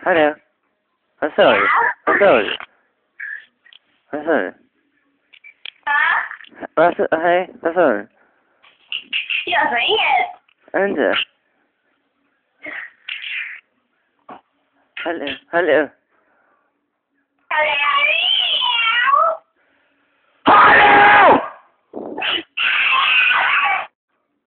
Hello. Vad sa du? Vad sa du? Vad sa du? Hej, vad sa du? Jag sa inget. Inte? Hallå? Hallå? Hallå?